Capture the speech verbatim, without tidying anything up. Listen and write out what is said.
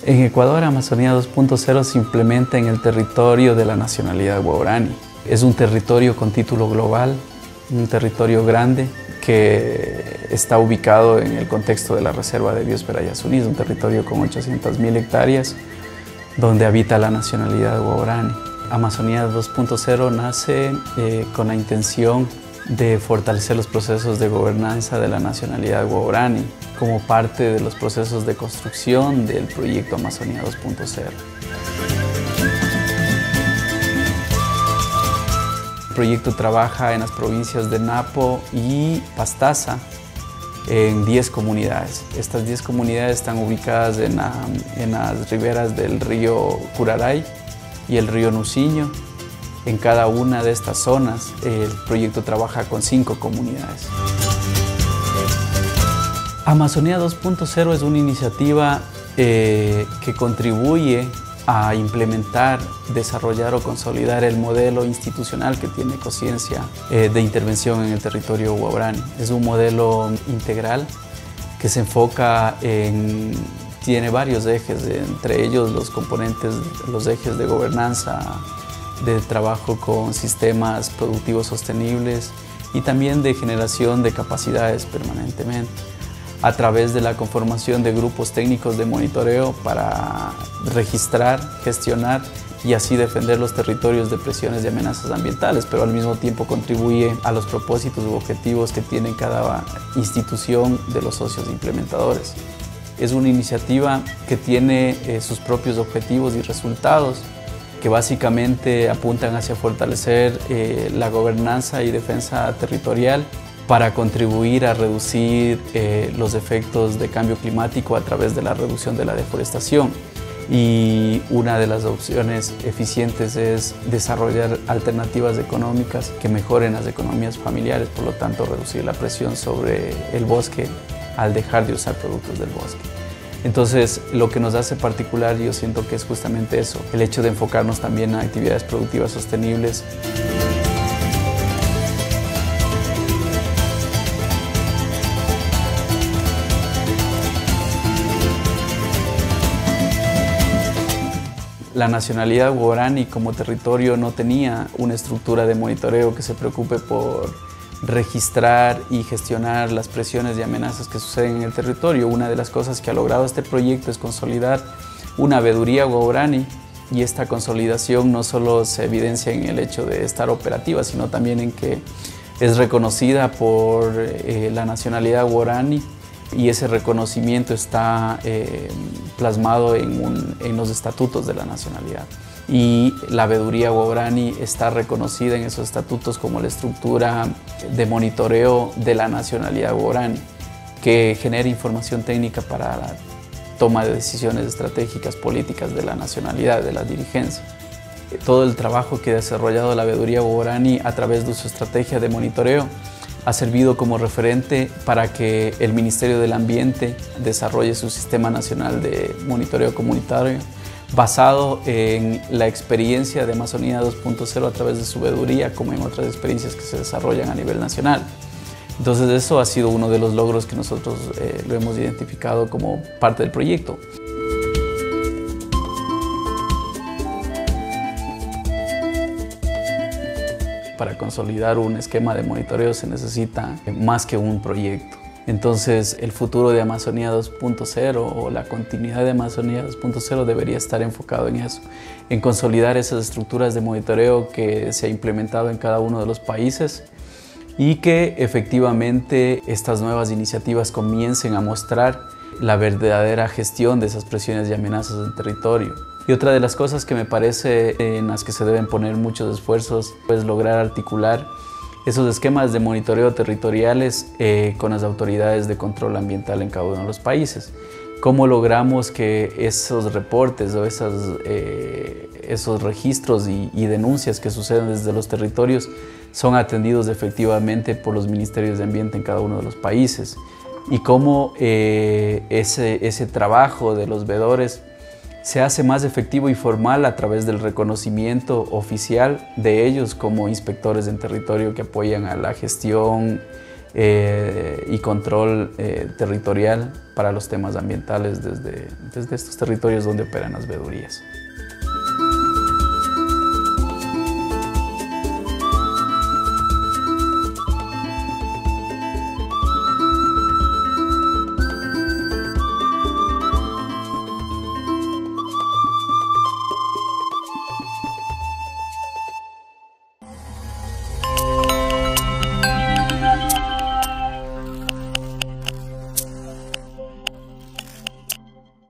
En Ecuador, Amazonía dos punto cero se implementa en el territorio de la nacionalidad guaraní. Es un territorio con título global, un territorio grande que está ubicado en el contexto de la Reserva de Biosfera Yasuní, un territorio con ochocientas mil hectáreas donde habita la nacionalidad guaraní. Amazonía dos punto cero nace eh, con la intención de fortalecer los procesos de gobernanza de la nacionalidad guaraní como parte de los procesos de construcción del proyecto Amazonía dos punto cero. El proyecto trabaja en las provincias de Napo y Pastaza en diez comunidades. Estas diez comunidades están ubicadas en, la, en las riberas del río Curaray y el río Nuciño. En cada una de estas zonas, el proyecto trabaja con cinco comunidades. Amazonía dos punto cero es una iniciativa eh, que contribuye a implementar, desarrollar o consolidar el modelo institucional que tiene Conciencia eh, de intervención en el territorio guaraní. Es un modelo integral que se enfoca en, tiene varios ejes, entre ellos los componentes, los ejes de gobernanza, de trabajo con sistemas productivos sostenibles y también de generación de capacidades permanentemente, a través de la conformación de grupos técnicos de monitoreo para registrar, gestionar y así defender los territorios de presiones y amenazas ambientales, pero al mismo tiempo contribuye a los propósitos u objetivos que tiene cada institución de los socios implementadores. Es una iniciativa que tiene eh, sus propios objetivos y resultados, que básicamente apuntan hacia fortalecer eh, la gobernanza y defensa territorial para contribuir a reducir eh, los efectos de cambio climático a través de la reducción de la deforestación. Y una de las opciones eficientes es desarrollar alternativas económicas que mejoren las economías familiares, por lo tanto reducir la presión sobre el bosque al dejar de usar productos del bosque. Entonces, lo que nos hace particular, yo siento que es justamente eso, el hecho de enfocarnos también a actividades productivas sostenibles. La nacionalidad guaraní como territorio no tenía una estructura de monitoreo que se preocupe por registrar y gestionar las presiones y amenazas que suceden en el territorio. Una de las cosas que ha logrado este proyecto es consolidar una veeduría guaraní, y esta consolidación no solo se evidencia en el hecho de estar operativa, sino también en que es reconocida por eh, la nacionalidad guaraní, y ese reconocimiento está eh, plasmado en, un, en los estatutos de la nacionalidad. Y la veeduría guaraní está reconocida en esos estatutos como la estructura de monitoreo de la nacionalidad guaraní, que genera información técnica para la toma de decisiones estratégicas políticas de la nacionalidad, de la dirigencia. Todo el trabajo que ha desarrollado la veeduría guaraní a través de su estrategia de monitoreo ha servido como referente para que el Ministerio del Ambiente desarrolle su Sistema Nacional de Monitoreo Comunitario, basado en la experiencia de Amazonía dos punto cero a través de su veeduría, como en otras experiencias que se desarrollan a nivel nacional. Entonces eso ha sido uno de los logros que nosotros eh, lo hemos identificado como parte del proyecto. Para consolidar un esquema de monitoreo se necesita más que un proyecto. Entonces, el futuro de Amazonía dos punto cero o la continuidad de Amazonía dos punto cero debería estar enfocado en eso, en consolidar esas estructuras de monitoreo que se ha implementado en cada uno de los países y que efectivamente estas nuevas iniciativas comiencen a mostrar la verdadera gestión de esas presiones y amenazas del territorio. Y otra de las cosas que me parece en las que se deben poner muchos esfuerzos es lograr articular esos esquemas de monitoreo territoriales eh, con las autoridades de control ambiental en cada uno de los países. ¿Cómo logramos que esos reportes o esas, eh, esos registros y, y denuncias que suceden desde los territorios son atendidos efectivamente por los ministerios de ambiente en cada uno de los países? Y cómo eh, ese, ese trabajo de los veedores se hace más efectivo y formal a través del reconocimiento oficial de ellos como inspectores en territorio que apoyan a la gestión eh, y control eh, territorial para los temas ambientales desde, desde estos territorios donde operan las veedurías.